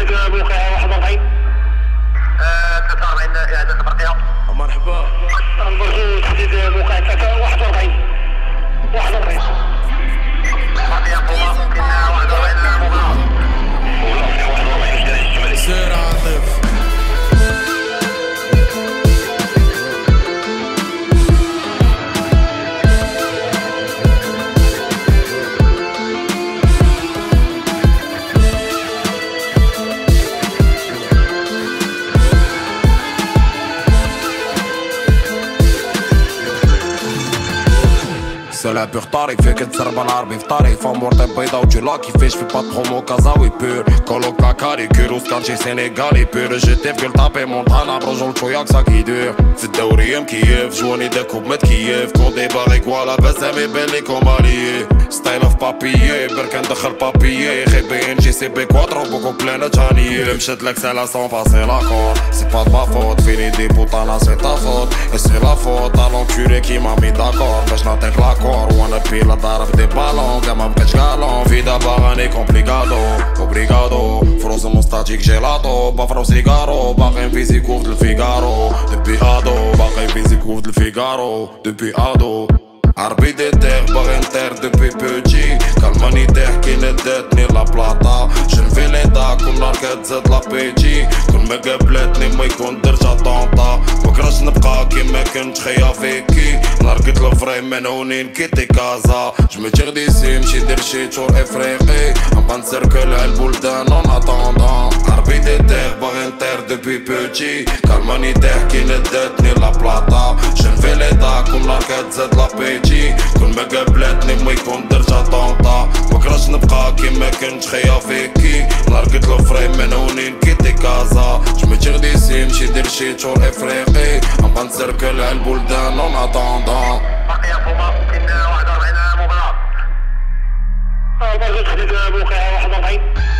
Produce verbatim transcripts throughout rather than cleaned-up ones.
تحديد موقع واحد وأربعين ثلاثة وأربعين إعادة برقية. مرحبا. نبغيو تحديد موقع ثلاثة واحد وأربعين واحد وأربعين برقية قوة يمكن واحد وأربعين مبلاغ. واحد وأربعين سير عاطف. سلا بيختاري فيك تسرب العربي فطاري فامور بيضا وجولا كيفاش في باترومو كازاوي بور كولوكا كاري كيروس كارتي سينيغالي بور جيتي في طابي مونطانا برجول شوياك ساكي دور في الدوري مكيف جواني داكوب ما تكيف كوندي باغيك ولا بسامي باليكم عليه ستايل اوف بابيي برك ندخل بابيي غيبين جي سي بي كواترو بوكو بلانا تاني مشات لك سالا سون فاسي لاكور سي با با فوت فيني دي بوطانا سي تا فوت اي سي لا فوت الونكوري كي مامي داكور باش نعطيك لاكور وانا بيلا ضارب دي بالون كاع مبقاش كالون في دابا غاني كومبليكادو اوبريغادو فروز موستاتيك جيلاتو بافرو سيجارو باقي فيزيكو في الفيغارو دبي ادو باقي فيزيكو في الفيغارو دبي ادو عربي دي تيغ باغي نطير دوبي بوتي كالماني تحكي نداتني لا بلاطا جنفي لي دا كل نهار كتزاد لابيتي كل ما قابلتني ما يكون درجة طونطا مكرهش نبقى كيما كنت خيا فيكي نهار قلت الفري منعونين كيتي كازا جميتي غدي سي مشي دير شي تور افريقي نبقى نسركل عالبلدان اون اتوندون عربي دي تيغ باغي نطير دوبي بوتي كالماني تحكي نداتني لا بلاطا جنفي لي دا كل نهار كتزاد لابيتي كل ما قابلتني ما يكون درجة طونطا مكرهش نبقى كيما كنت خيا فيكي نهار قلت الفري منعونين كيتي كازا جميتي غدي سي مشي دير شي تور افريقي نبقى نسركل عالبلدان اون اتوندون برقية قوة يمكن واحد وأربعين مبلاغ. نبغيو تحديد موقع واحد وأربعين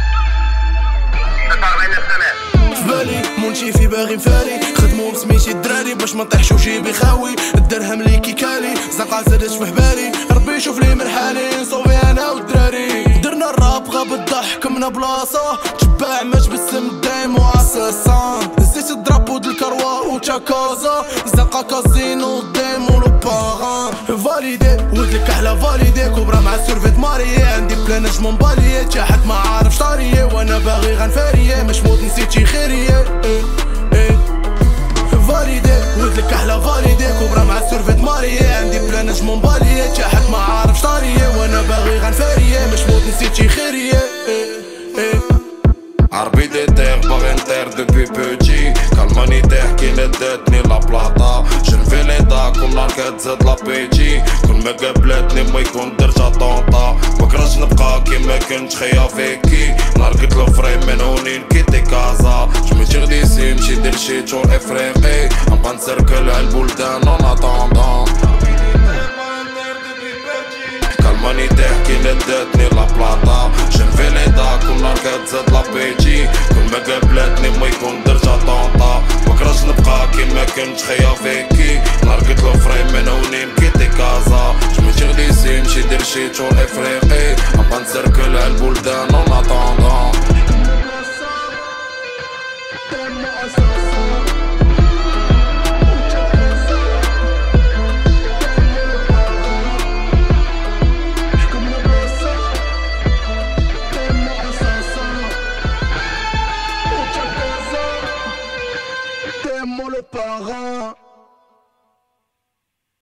ثلاثة وأربعين السنة. فبالي منشيفي باغي مفاري خدمو بسميتي الدراري باش ما نطيحش وجيبي خاوي الدرهم لي كيكالي زنقة زادت في حبالي ربي يشوف لي من حالي نصوفي انا والدراري درنا الراب غاب الضحك من بلاصة تباع ما تبسم دايم واساسان نسيت الدرابو د الكروا وتشاكازا زنقة كازينو دايم ولو باغان فاليدي ولدلك احلى فاليدي كبرى مع السيرفيت ماريي عندي بلا نجم مبالية تا حد ما عارف طارية وانا باغي غنفارية مش موت نسيتي خيرية ايه ايه فاليدي ولدلك احلى فاليدي كبرى مع السيرفيت ماريي عندي بلا نجم مبالية تا حد ما عارف طارية وانا باغي غنفارية مش موت نسيتي خيرية ايه ايه عربي دي تيغ باغي نطير دوبي بوتي كالماني تحكي نداتني لا بلاطا جنفي لي دا كل نهار كتزاد لابيتي كل ما قابلتني ما يكون درجة طونطا مكرهش نبقى كيما كنت خيا فيكي نهار قلت الفري منعونين كيتي كازا جميتي غدي سي مشي دير شي تور افريقي نبقى نسركل عالبلدان اون اتوندون كالماني تحكي نداتني لا بلاطا جنفي لي دا كل نهار كتزاد لابيتي كل ما قابلتني ما يكون درجة طونطا مكرهش نبقى كيما كنت خيا فيكي نهار قلت الفري منعونين كيتي كازا جميتي غدي سي مشي دير شي تور افريقي نبقى نسركل عالبلدان اون اتوندون le parent.